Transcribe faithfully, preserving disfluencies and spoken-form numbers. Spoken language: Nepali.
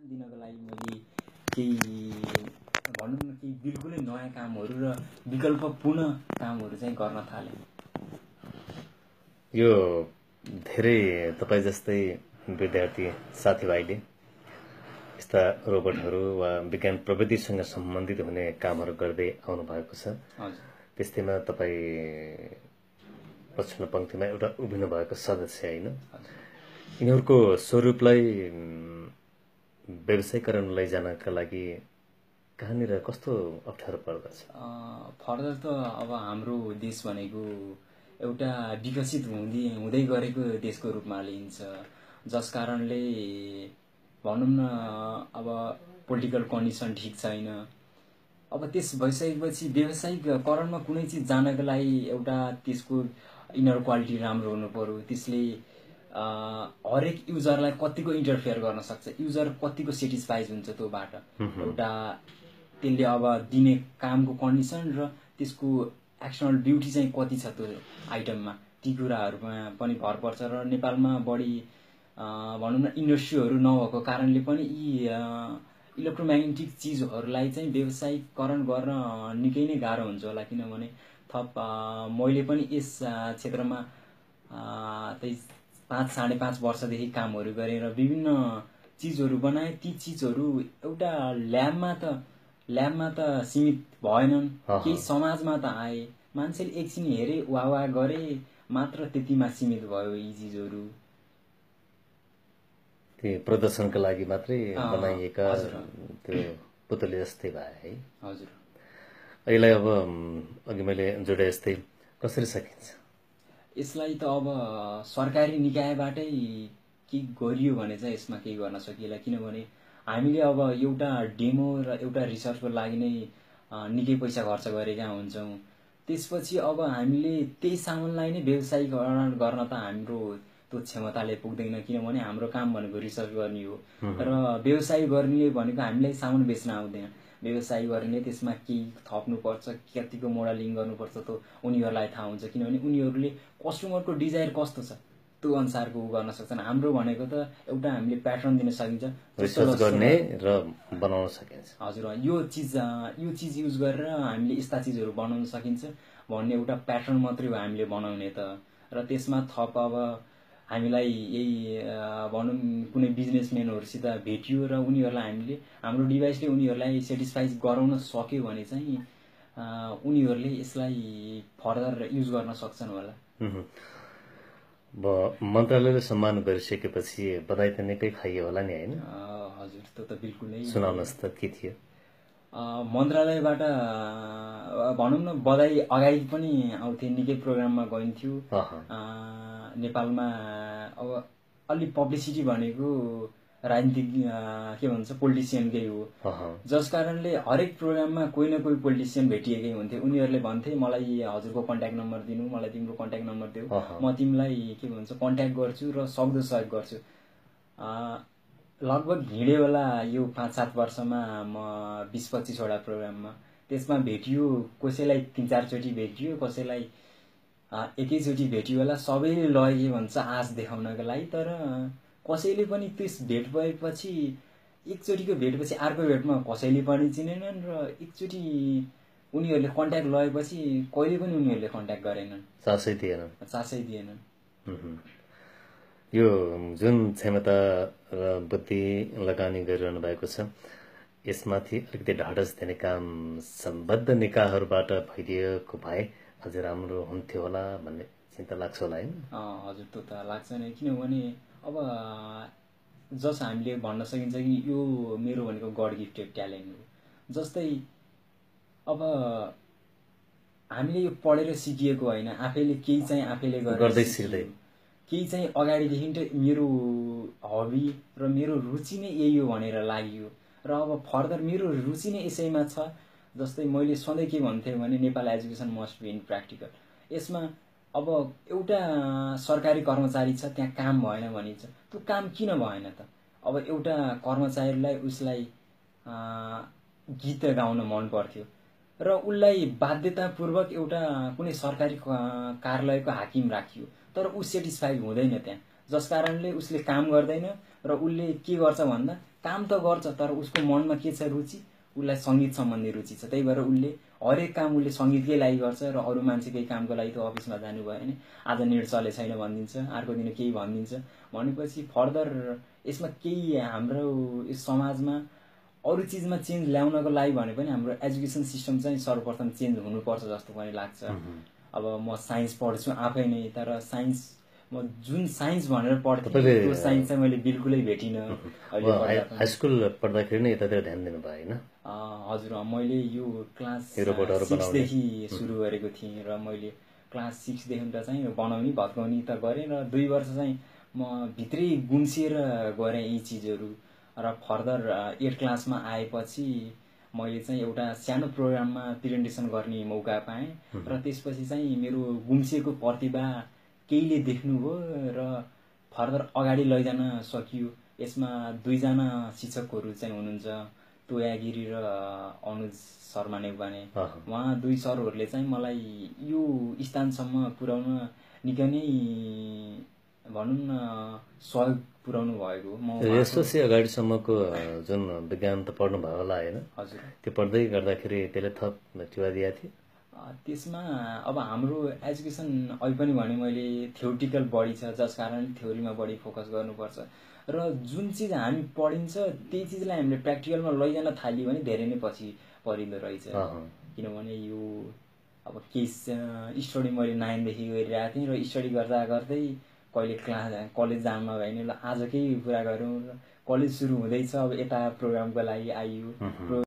दिनको लागि मैले केही भनौँ न केही बिल्कुलै नयाँ कामहरू र विकल्पपूर्ण कामहरू चाहिँ गर्न थालेँ। यो धेरै तपाईँ जस्तै विद्यार्थी साथीभाइले यस्ता रोबोटहरू वा विज्ञान प्रविधिसँग सम्बन्धित हुने कामहरू गर्दै आउनु भएको छ। हजुर। त्यस्तैमा तपाईँ पछिल्लो पङ्क्तिमा एउटा उभिनु भएको सदस्य होइन। यिनीहरूको स्वरूपलाई व्यवसायीकरण लैजानका लागि कहाँनिर कस्तो अप्ठ्यारो पर्दछ? फर्दर त अब हाम्रो देश भनेको एउटा विकसित हुँदै हुँदै गरेको देशको रूपमा लिइन्छ, जस कारणले भनौँ न अब पोलिटिकल कन्डिसन ठिक छैन। अब त्यस भइसकेपछि व्यावसायिकरणमा कुनै चिज जानका लागि एउटा त्यसको इनर क्वालिटी राम्रो हुनु पर्यो। त्यसले हरेक युजरलाई कतिको इन्टरफेयर गर्न सक्छ, युजर कतिको सेटिस्फाइज हुन्छ त्योबाट, एउटा त्यसले अब दिने कामको कन्डिसन र त्यसको एक्सटर्नल ब्युटी चाहिँ कति छ त्यो आइटममा, ती कुराहरूमा पनि भर पर्छ। र नेपालमा बढी भनौँ न इन्डस्ट्रीहरू नभएको कारणले पनि यी इलेक्ट्रोम्याग्नेटिक चिजहरूलाई चाहिँ व्यवसायीकरण गर्न निकै नै गाह्रो हुन्छ होला। किनभने थप मैले पनि यस क्षेत्रमा त्यही पाँच साढे पाँच वर्षदेखि कामहरू गरेँ र विभिन्न चिजहरू बनाएँ। ती चिजहरू एउटा ल्याबमा त ल्याबमा त सीमित भएनन्, केही समाजमा त आए, मान्छेले एकछिन हेरे वाह वाह गरे मात्र त्यतिमा सीमित भयो यी चिजहरू। त्यो प्रदर्शनका लागि मात्रै बनाइएका त्यो पुतली जस्तै भए है। हजुर। यसलाई अब अघि मैले जोडे जस्तै कसरी सकिन्छ? यसलाई त अब सरकारी निकायबाटै के गरियो भने चाहिँ यसमा केही गर्न सकिएला। किनभने हामीले अब एउटा डेमो र एउटा रिसर्चको लागि नै निकै पैसा खर्च गरेका हुन्छौँ। त्यसपछि अब हामीले त्यही सामानलाई नै व्यवसायीकरण गर्न त हाम्रो त्यो क्षमताले पुग्दैन। किनभने हाम्रो काम भनेको रिसर्च गर्ने हो र व्यवसाय गर्ने भनेको हामीलाई सामान बेच्न आउँदैन। व्यवसाय गर्ने त्यसमा केही थप्नुपर्छ, कतिको मोडलिङ गर्नुपर्छ त्यो उनीहरूलाई थाहा हुन्छ। किनभने उनीहरूले कस्टमरको डिजायर कस्तो छ त्यो अनुसारको गर्न सक्छन्। हाम्रो भनेको त एउटा हामीले प्याटर्न दिन सकिन्छ, रिसर्च गर्ने र बनाउन सकिन्छ। हजुर, यो चिज यो चिज युज गरेर हामीले यस्ता चिजहरू बनाउन सकिन्छ भन्ने एउटा प्याटर्न मात्रै हो हामीले बनाउने त। र त्यसमा थप अब हामीलाई यही भनौँ कुनै बिजनेसम्यानहरूसित भेटियो र उनीहरूलाई हामीले हाम्रो डिभाइसले उनीहरूलाई सेटिस्फाइज गराउन सक्यो भने चाहिँ उनीहरूले यसलाई फर्दर युज गर्न सक्छन् होला। अब मन्त्रालयले सम्मान गरिसकेपछि बधाई त निकै खाइयो होला नि होइन? हजुर, त्यो त बिल्कुलै। सुनाउनुहोस् त के थियो? मन्त्रालयबाट भनौँ न बधाई अगाडि पनि आउँथे, निकै प्रोग्राममा गइन्थ्यो। नेपालमा अब अलि पब्लिसिटी भनेको राजनीतिक के भन्छ पोलिटिसियनकै हो, जस कारणले हरेक प्रोग्राममा कोही न कोही पोलिटिसियन भेटिएकै हुन्थे। उनीहरूले भन्थे मलाई हजुरको कन्ट्याक्ट नम्बर दिनु, मलाई तिम्रो कन्ट्याक्ट नम्बर देऊ, म तिमीलाई के भन्छ कन्ट्याक्ट गर्छु र सक्दो सहयोग गर्छु। लगभग हिँड्यो होला यो पाँच सात वर्षमा म बिस पच्चिसवटा प्रोग्राममा। त्यसमा भेटियो कसैलाई तिन चारचोटि भेटियो, कसैलाई एकैचोटि भेटियो होला। सबैले लगे के भन्छ आश देखाउनको लागि, तर कसैले पनि त्यस भेट भएपछि एकचोटिको भेटपछि अर्को भेटमा कसैले पनि चिनेनन् र एकचोटि उनीहरूले कन्ट्याक्ट लगेपछि कहिले पनि उनीहरूले कन्ट्याक्ट गरेनन्, चासै दिएनन् चासै दिएनन् यो जुन क्षमता र बुद्धि लगानी गरिरहनु भएको छ यसमाथि अलिकति ढाडस दिने काम सम्बद्ध निकायहरूबाट भइदिएको भए अझै राम्रो हुन्थ्यो होला भन्ने चिन्ता लाग्छ होला होइन? हजुर, त्यो त लाग्छ नै। किनभने अब जस हामीले भन्न सकिन्छ कि यो मेरो भनेको गड गिफ्टेड ट्यालेन्ट हो। जस्तै अब हामीले यो पढेर सिकिएको होइन, आफैले केही चाहिँ आफैले गर्दै सिक्दै केही चाहिँ अगाडिदेखि त मेरो हबी र मेरो रुचि नै यही हो भनेर लाग्यो। र अब फर्दर मेरो रुचि नै यसैमा छ। जस्तै मैले सधैँ के भन्थेँ भने Nepal education must be in practical. यसमा अब एउटा सरकारी कर्मचारी छ, त्यहाँ काम भएन भनिन्छ, त्यो काम किन भएन त? अब एउटा कर्मचारीलाई उसलाई गीत गाउन मन पर्थ्यो र उसलाई बाध्यतापूर्वक एउटा कुनै सरकारी कार्यालयको हाकिम राखियो, तर ऊ सेटिस्फाइड हुँदैन त्यहाँ, जस कारणले उसले काम गर्दैन र उसले के गर्छ भन्दा काम त गर्छ तर उसको मनमा के छ रुचि, उसलाई सङ्गीत सम्बन्धी रुचि छ। त्यही भएर उसले हरेक काम उसले सङ्गीतकै लागि गर्छ र अरू मान्छे केही कामको लागि त अफिसमा जानुभयो भने आज नेट चले छैन भनिदिन्छ, अर्को दिन केही भनिदिन्छ। भनेपछि फर्दर यसमा केही हाम्रो यस समाजमा अरू चिजमा चेन्ज ल्याउनको लागि भने पनि हाम्रो एजुकेसन सिस्टम चाहिँ सर्वप्रथम चेन्ज हुनुपर्छ जस्तो पनि लाग्छ। अब म साइन्स पढ्छु आफै नै, तर साइन्स म जुन साइन्स भनेर पढ्थेँ त्यो साइन्स चाहिँ मैले बिल्कुलै भेटिनँ। हाई स्कुल पढ्दाखेरि नै यतातिर ध्यान दिनु भयो होइन? हजुर, मैले यो क्लास सिक्सदेखि सुरु गरेको थिएँ र मैले क्लास सिक्सदेखि त चाहिँ बनाउने भत्काउने त गरेँ र दुई वर्ष चाहिँ म भित्रै गुम्सिएर गरेँ यी चिजहरू। र फर्दर एट क्लासमा आएपछि मैले चाहिँ एउटा सानो प्रोग्राममा प्रेजेन्टेसन गर्ने मौका पाएँ र त्यसपछि चाहिँ मेरो गुम्सिएको प्रतिभा केहीले देख्नुभयो र फर्दर अगाडि लैजान सकियो। यसमा दुईजना शिक्षकहरू चाहिँ हुनुहुन्छ, तोया गिरी र अनुज शर्मा नेउपाने। उहाँ दुई सरहरूले चाहिँ मलाई यो स्थानसम्म पुर्याउन निकै नै भनौँ न सहयोग पुर्याउनु भएको। म यसपछि अगाडिसम्मको जुन विज्ञान त पढ्नु भयो होला होइन? हजुर। त्यो पढ्दै गर्दाखेरि त्यसले थप टिवा दिएको थियो? त्यसमा अब हाम्रो एजुकेसन अहिले पनि भने मैले थ्योरिटिकल बढी छ, जस कारण थ्योरीमा बढी फोकस गर्नुपर्छ र जुन चिज हामी पढिन्छ त्यही चिजलाई हामीले प्र्याक्टिकलमा लैजान थाल्यो भने धेरै नै पछि परिँदो रहेछ। किनभने यो अब केस स्टडी मैले नाइनदेखि गरिरहेको थिएँ र स्टडी गर्दा गर्दै कहिले क्लास कलेज जानु नभए नि ल आज केही कुरा गरौँ, कलेज सुरु हुँदैछ, अब यता प्रोग्रामको लागि आइयो।